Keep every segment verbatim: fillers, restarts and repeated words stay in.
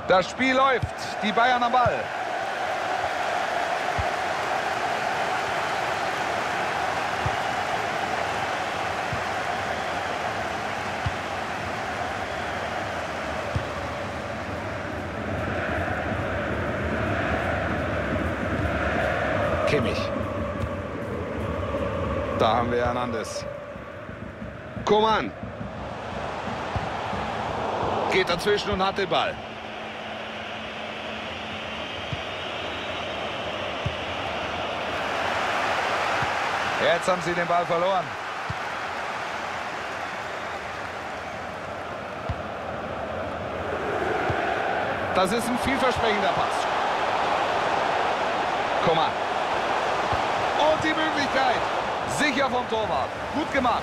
Das Spiel läuft. Die Bayern am Ball. Kimmich. Da haben wir Hernandez. Coman. Geht dazwischen und hat den Ball. Jetzt haben sie den Ball verloren. Das ist ein vielversprechender Pass. Coman. Und die Möglichkeit. Sicher vom Torwart. Gut gemacht.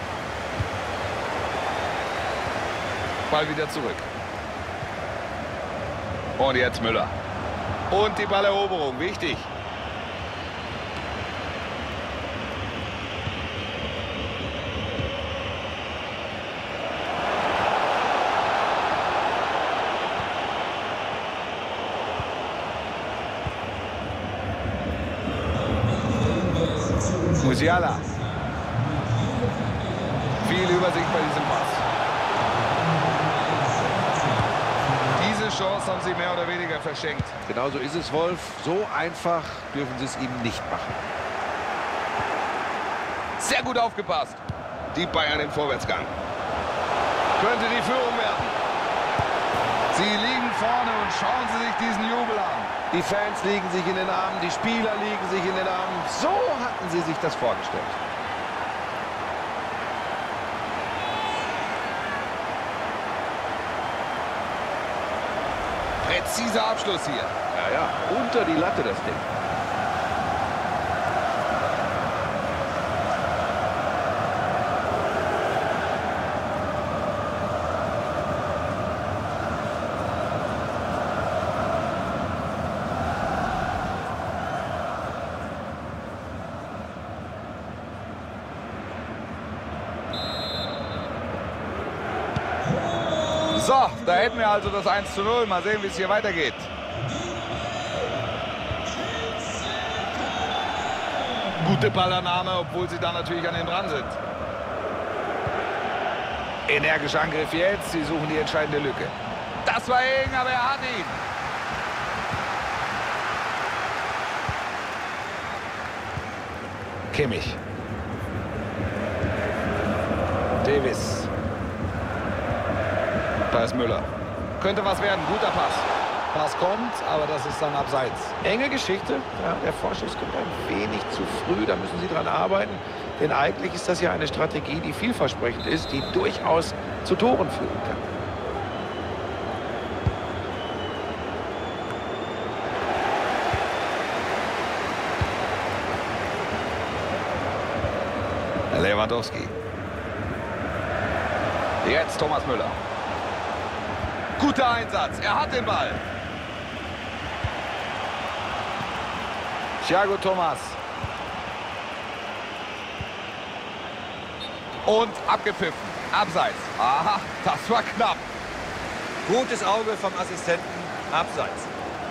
Ball wieder zurück. Und jetzt Müller. Und die Balleroberung. Wichtig. Musiala. Viel Übersicht bei diesem Pass. Diese Chance haben sie mehr oder weniger verschenkt. Genauso ist es, Wolf. So einfach dürfen sie es ihm nicht machen. Sehr gut aufgepasst. Die Bayern im Vorwärtsgang. Könnte die Führung werden. Sie liegen vorne und schauen Sie sich diesen Jubel an. Die Fans liegen sich in den Armen, die Spieler liegen sich in den Armen. So hatten sie sich das vorgestellt. Präziser Abschluss hier. Ja, ja, unter die Latte das Ding. So, da hätten wir also das eins zu null. Mal sehen, wie es hier weitergeht. Gute Ballannahme, obwohl sie da natürlich an den dran sind. Energischer Angriff jetzt. Sie suchen die entscheidende Lücke. Das war eng, aber er hat ihn. Kimmich. Davis. Da ist Müller. Könnte was werden. Guter Pass. Pass kommt, aber das ist dann abseits. Enge Geschichte. Ja, der Vorschuss kommt ein wenig zu früh. Da müssen sie dran arbeiten. Denn eigentlich ist das ja eine Strategie, die vielversprechend ist, die durchaus zu Toren führen kann. Lewandowski. Jetzt Thomas Müller. Guter Einsatz. Er hat den Ball. Thiago Thomas. Und abgepfiffen. Abseits. Aha, das war knapp. Gutes Auge vom Assistenten. Abseits.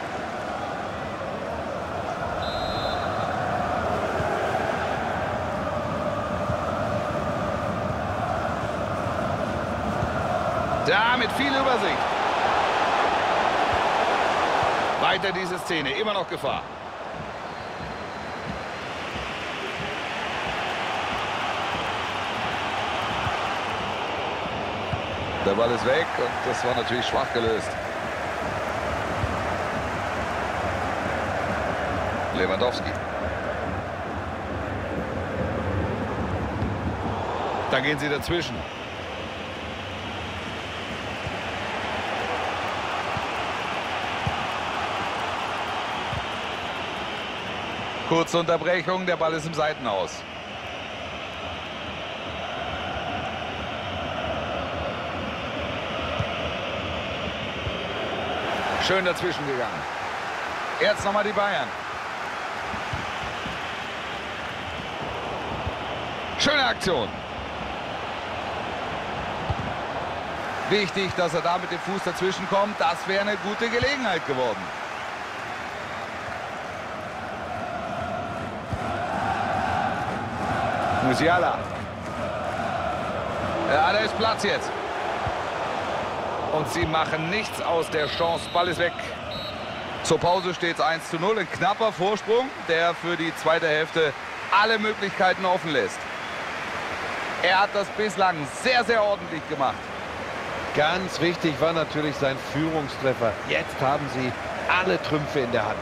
Da mit viel Übersicht. Weiter diese Szene. Immer noch Gefahr. Der Ball ist weg und das war natürlich schwach gelöst. Lewandowski. Da gehen sie dazwischen. Kurze Unterbrechung, der Ball ist im Seitenhaus. Schön dazwischen gegangen. Jetzt nochmal die Bayern. Schöne Aktion. Wichtig, dass er da mit dem Fuß dazwischen kommt. Das wäre eine gute Gelegenheit geworden. Musiala. Ja, da ist Platz jetzt. Und sie machen nichts aus der Chance. Ball ist weg. Zur Pause steht es eins zu null. Ein knapper Vorsprung, der für die zweite Hälfte alle Möglichkeiten offen lässt. Er hat das bislang sehr, sehr ordentlich gemacht. Ganz wichtig war natürlich sein Führungstreffer. Jetzt haben sie alle Trümpfe in der Hand.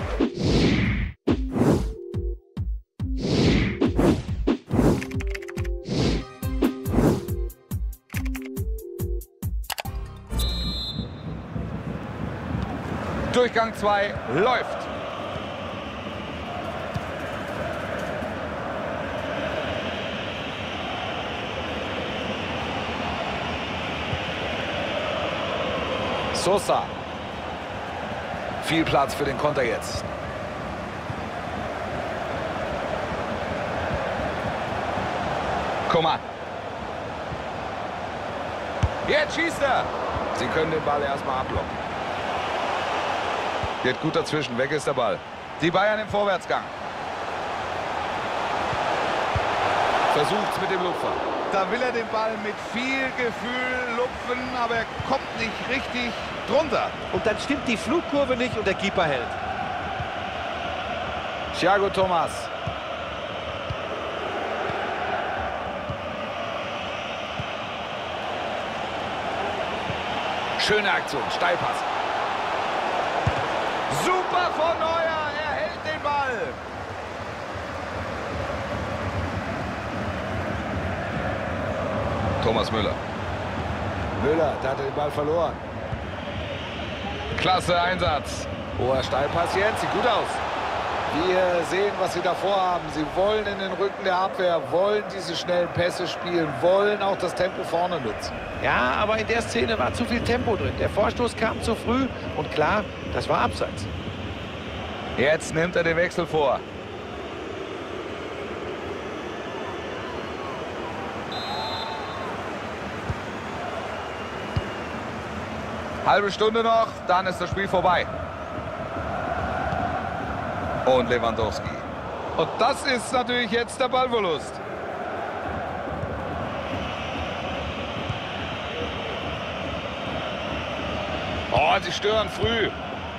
Durchgang zwei läuft. Sosa. Viel Platz für den Konter jetzt. Coman. Jetzt schießt er. Sie können den Ball erstmal abblocken. Geht gut dazwischen. Weg ist der Ball. Die Bayern im Vorwärtsgang. Versucht's mit dem Lupfer. Da will er den Ball mit viel Gefühl lupfen, aber er kommt nicht richtig drunter. Und dann stimmt die Flugkurve nicht und der Keeper hält. Thiago Thomas. Schöne Aktion, Steilpass. Super von Neuer, er hält den Ball. Thomas Müller. Müller, da hat er den Ball verloren. Klasse Einsatz. Hoher Steilpass jetzt, sieht gut aus. Wir sehen, was sie davor haben. Sie wollen in den Rücken der Abwehr, wollen diese schnellen Pässe spielen, wollen auch das Tempo vorne nutzen. Ja, aber in der Szene war zu viel Tempo drin. Der Vorstoß kam zu früh und klar, das war abseits. Jetzt nimmt er den Wechsel vor. Halbe Stunde noch, dann ist das Spiel vorbei. Und Lewandowski. Und das ist natürlich jetzt der Ballverlust. Oh, sie stören früh.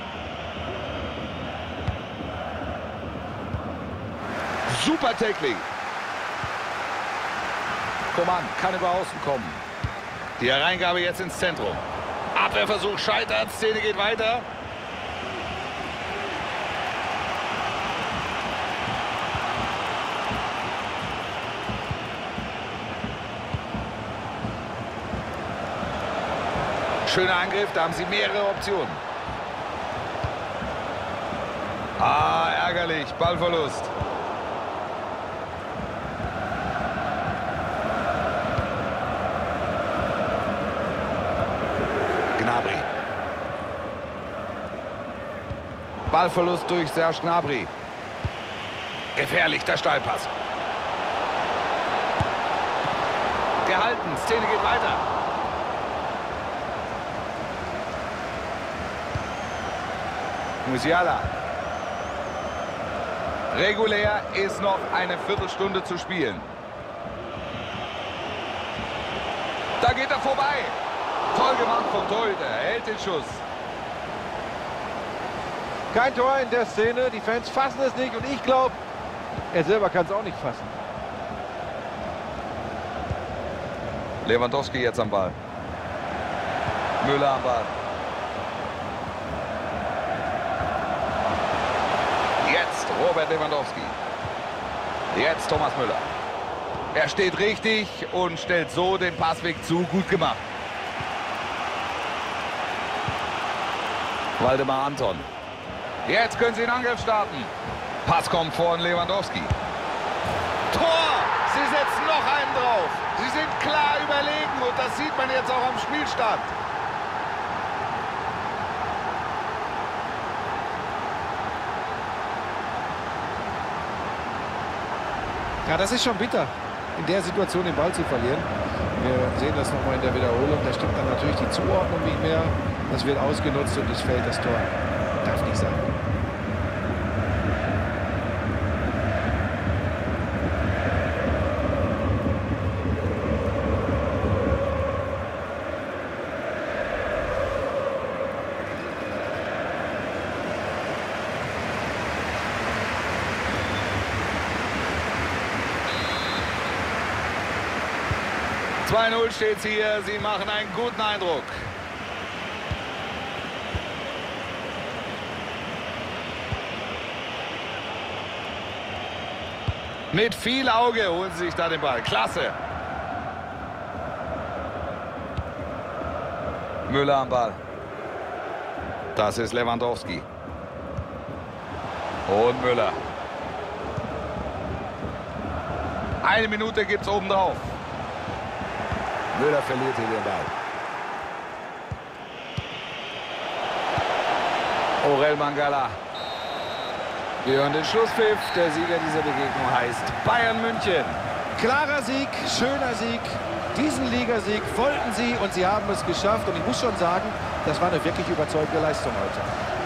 Super Tackling. Coman kann über außen kommen. Die Hereingabe jetzt ins Zentrum. Abwehrversuch scheitert, Szene geht weiter. Schöner Angriff, da haben sie mehrere Optionen. Ah, ärgerlich, Ballverlust. Gnabry. Ballverlust durch Serge Gnabry. Gefährlich, der Steilpass. Gehalten, Szene geht weiter. Musiala. Regulär ist noch eine Viertelstunde zu spielen. Da geht er vorbei. Toll gemacht vom Torhüter. Er hält den Schuss. Kein Tor in der Szene. Die Fans fassen es nicht und ich glaube, er selber kann es auch nicht fassen. Lewandowski jetzt am Ball. Müller am Ball. Jetzt Robert Lewandowski. Jetzt Thomas Müller. Er steht richtig und stellt so den Passweg zu. Gut gemacht. Waldemar Anton. Jetzt können sie den Angriff starten. Pass kommt von Lewandowski. Tor! Sie setzen noch einen drauf. Sie sind klar überlegen und das sieht man jetzt auch am Spielstand. Ja, das ist schon bitter. in der Situation den Ball zu verlieren. Wir sehen das nochmal in der Wiederholung. Da stimmt dann natürlich die Zuordnung nicht mehr. Das wird ausgenutzt und es fällt das Tor. Darf nicht sein. zwei null steht es hier. Sie machen einen guten Eindruck. Mit viel Auge holen sie sich da den Ball. Klasse. Müller am Ball. Das ist Lewandowski. Und Müller. Eine Minute gibt es obendrauf. Müller verliert hier den Ball. Orel Mangala. Wir hören den Schlusspfiff. Der Sieger dieser Begegnung heißt Bayern München. Klarer Sieg, schöner Sieg. Diesen Ligasieg wollten sie und sie haben es geschafft. Und ich muss schon sagen, das war eine wirklich überzeugende Leistung heute.